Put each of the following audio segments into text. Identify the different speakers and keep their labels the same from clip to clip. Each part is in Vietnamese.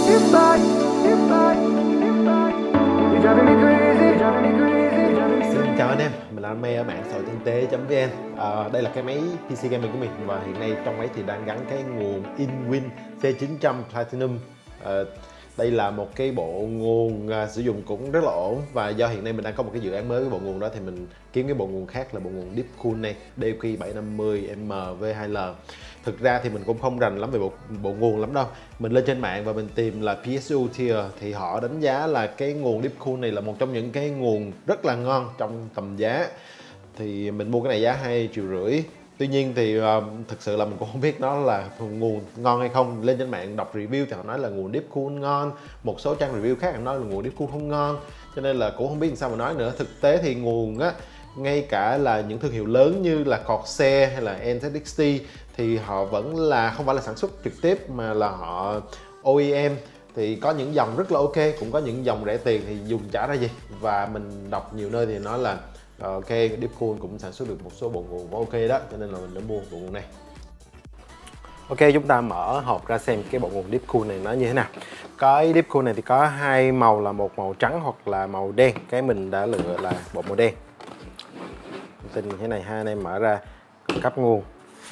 Speaker 1: Xin chào anh em, mình là anh May ở mạng xã hội kinh tế.vn. Đây là cái máy PC gaming của mình và hiện nay trong máy thì đang gắn cái nguồn Inwin C900 Platinum. Đây là một cái bộ nguồn sử dụng cũng rất là ổn, và do hiện nay mình đang có một cái dự án mới với bộ nguồn đó thì mình kiếm cái bộ nguồn khác là bộ nguồn Deepcool này, DQ750MV2L. Thực ra thì mình cũng không rành lắm về bộ nguồn lắm đâu. Mình lên trên mạng và mình tìm là PSU Tier thì họ đánh giá là cái nguồn Deepcool này là một trong những cái nguồn rất là ngon trong tầm giá. Thì mình mua cái này giá 2,5 triệu. Tuy nhiên thì thực sự là mình cũng không biết nó là nguồn ngon hay không. Lên trên mạng đọc review thì họ nói là nguồn Deepcool ngon, một số trang review khác họ nói là nguồn Deepcool không ngon, cho nên là cũng không biết làm sao mà nói nữa. Thực tế thì nguồn á, ngay cả là những thương hiệu lớn như là Corsair hay là NZXT thì họ vẫn là không phải là sản xuất trực tiếp mà là họ OEM. Thì có những dòng rất là ok, cũng có những dòng rẻ tiền thì dùng chả ra gì. Và mình đọc nhiều nơi thì nói là ok, Deepcool cũng sản xuất được một số bộ nguồn ok đó, cho nên là mình đã mua bộ nguồn này. Ok, chúng ta mở hộp ra xem cái bộ nguồn Deepcool này nó như thế nào. Cái Deepcool này thì có hai màu, là một màu trắng hoặc là màu đen. Cái mình đã lựa là bộ màu đen. Tin như thế này ha, anh em mở ra cáp nguồn,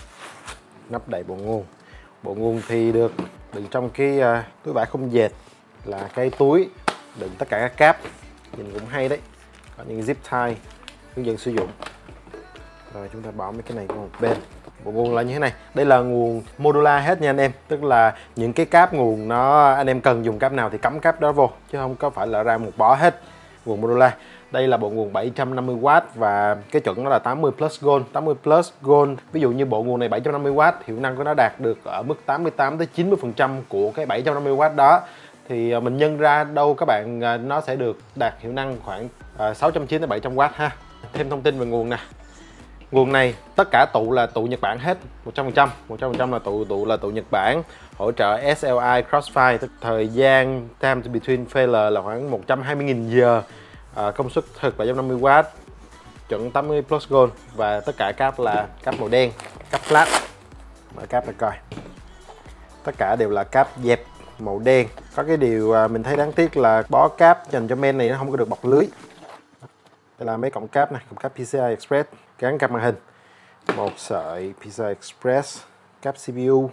Speaker 1: nắp đậy bộ nguồn. Bộ nguồn thì được đựng trong cái túi vải không dệt, là cái túi đựng tất cả các cáp, nhìn cũng hay đấy. Có những zip tie hướng dẫn sử dụng. Rồi chúng ta bỏ mấy cái này qua một bên. Bộ nguồn là như thế này. Đây là nguồn modular hết nha anh em, tức là những cái cáp nguồn nó anh em cần dùng cáp nào thì cắm cáp đó vô, chứ không có phải là ra một bó hết. Nguồn modular. Đây là bộ nguồn 750W và cái chuẩn nó là 80 plus gold. 80 plus gold, ví dụ như bộ nguồn này 750W, hiệu năng của nó đạt được ở mức 88 tới 90% của cái 750W đó. Thì mình nhân ra đâu các bạn, nó sẽ được đạt hiệu năng khoảng 690 tới 700W ha. Thêm thông tin về nguồn nè. Nguồn này tất cả tụ là tụ Nhật Bản hết, 100%. 100% là tụ Nhật Bản, hỗ trợ SLI Crossfire, tức thời gian time between failure là khoảng 120.000 giờ. Công suất thực 750W, chuẩn 80 plus gold, và tất cả cáp là cáp màu đen, cáp flat. Mở cáp ra coi. Tất cả đều là cáp dẹp màu đen. Có cái điều mình thấy đáng tiếc là bó cáp dành cho main này nó không có được bọc lưới. Đây là mấy cổng cáp này, cổng cáp PCI Express gắn cáp màn hình, một sợi PCI Express, cáp CPU,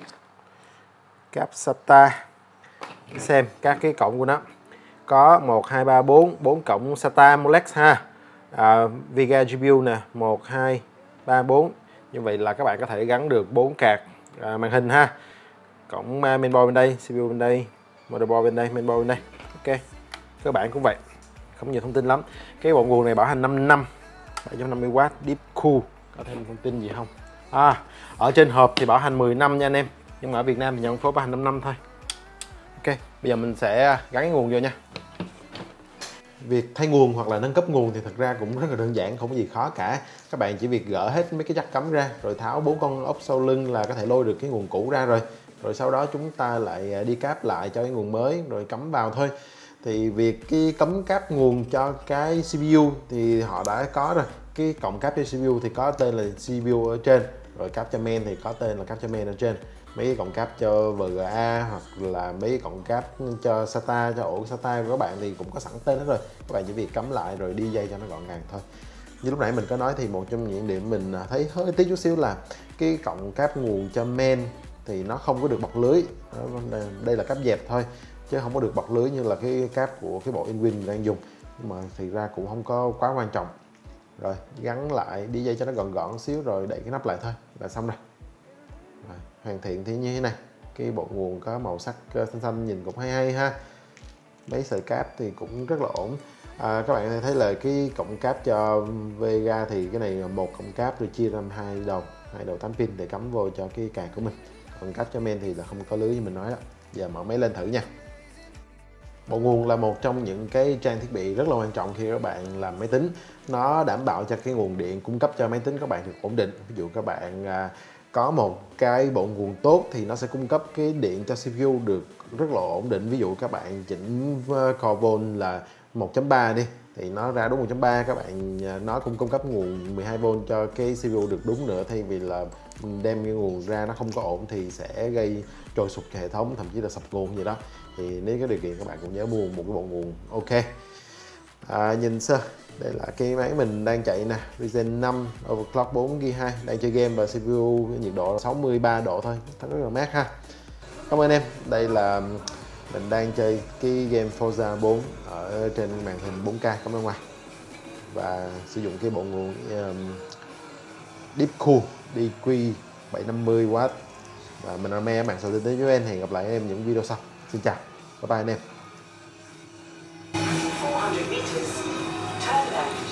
Speaker 1: cáp SATA. Xem các cái cổng của nó có 1, 2, 3, 4 cổng SATA Molex ha. Vega GPU nè, 1, 2, 3, 4. Như vậy là các bạn có thể gắn được 4 card màn hình ha. Cổng mainboard bên đây, CPU bên đây, motherboard bên đây, mainboard bên đây. Ok, các bạn cũng vậy, không nhiều thông tin lắm. Cái bộ nguồn này bảo hành 5 năm, 750W Deepcool. Có thêm thông tin gì không? Ở trên hộp thì bảo hành 10 năm nha anh em, nhưng mà ở Việt Nam thì nhận phối bảo hành 5 năm thôi. Ok, bây giờ mình sẽ gắn cái nguồn vô nha. Việc thay nguồn hoặc là nâng cấp nguồn thì thật ra cũng rất là đơn giản, không có gì khó cả. Các bạn chỉ việc gỡ hết mấy cái jack cắm ra, rồi tháo 4 con ốc sau lưng là có thể lôi được cái nguồn cũ ra rồi. Rồi sau đó chúng ta lại đi cáp lại cho cái nguồn mới rồi cắm vào thôi. Thì việc cái cắm cáp nguồn cho cái CPU thì họ đã có rồi. Cái cổng cáp cho CPU thì có tên là CPU ở trên, rồi cáp cho main thì có tên là cáp cho main ở trên. Mấy cái cổng cáp cho VGA hoặc là mấy cái cổng cáp cho SATA, cho ổ SATA của các bạn thì cũng có sẵn tên hết rồi. Các bạn chỉ việc cắm lại rồi đi dây cho nó gọn gàng thôi. Như lúc nãy mình có nói thì một trong những điểm mình thấy hơi tiếc chút xíu là cái cổng cáp nguồn cho main thì nó không có được bọc lưới. Đây là cáp dẹp thôi chứ không có được bọc lưới như là cái cáp của cái bộ Inwin đang dùng, nhưng mà thì ra cũng không có quá quan trọng. Rồi gắn lại, đi dây cho nó gọn gọn xíu rồi đậy cái nắp lại thôi là xong rồi. Hoàn thiện thì như thế này. Cái bộ nguồn có màu sắc xanh xanh nhìn cũng hay hay ha. Mấy sợi cáp thì cũng rất là ổn. Các bạn thấy là cái cổng cáp cho Vega thì cái này là một cổng cáp rồi chia ra hai đầu 8 pin để cắm vô cho cái card của mình. Còn cáp cho main thì là không có lưới như mình nói đó. Giờ mở máy lên thử nha. Bộ nguồn là một trong những cái trang thiết bị rất là quan trọng khi các bạn làm máy tính. Nó đảm bảo cho cái nguồn điện cung cấp cho máy tính các bạn được ổn định. Ví dụ các bạn có một cái bộ nguồn tốt thì nó sẽ cung cấp cái điện cho CPU được rất là ổn định. Ví dụ các bạn chỉnh core volt là 1.3 đi thì nó ra đúng 1.3, các bạn nó cũng cung cấp nguồn 12V cho cái CPU được đúng nữa, thay vì là đem cái nguồn ra nó không có ổn thì sẽ gây trôi sụp cái hệ thống, thậm chí là sập nguồn gì đó, thì nếu có điều kiện các bạn cũng nhớ mua một cái bộ nguồn ok. Nhìn sơ, đây là cái máy mình đang chạy nè, Ryzen 5 overclock 4 GB 2, đang chơi game và CPU nhiệt độ 63 độ thôi, rất là mát ha. Cảm ơn em. Đây là mình đang chơi cái game Forza 4 ở trên màn hình 4K cảm ơn ngoài, và sử dụng cái bộ nguồn Deepcool DQ 750W. Và mình là Me, bạn sau tin tới với em. Hẹn gặp lại em những video sau. Xin chào, bye bye anh em. 400 meters, turn left.